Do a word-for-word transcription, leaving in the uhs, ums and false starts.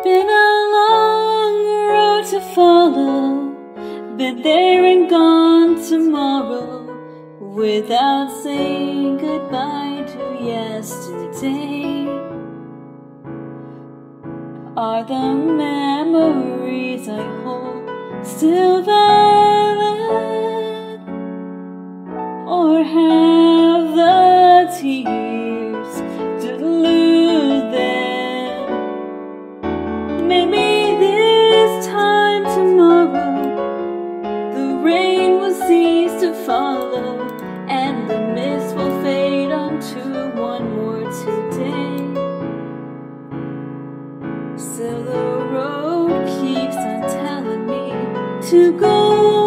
Been a long road to follow, been there and gone tomorrow, without saying goodbye to yesterday. Are the memories I hold still valid, or have the tears dilute them? Maybe this time tomorrow the rain will cease to follow, and the mist will fade onto one more today. Still the road keeps on telling me to go